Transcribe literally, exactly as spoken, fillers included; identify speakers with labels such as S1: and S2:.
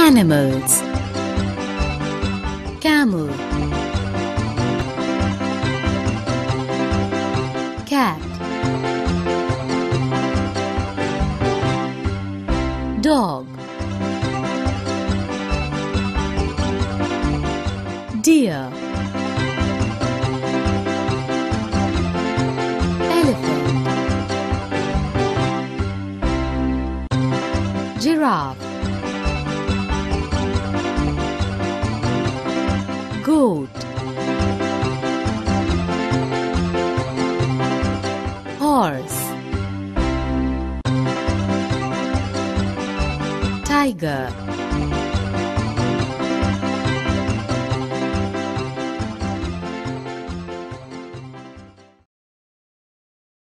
S1: Animals. Camel, cat, dog, deer, elephant, giraffe, goat, horse, tiger,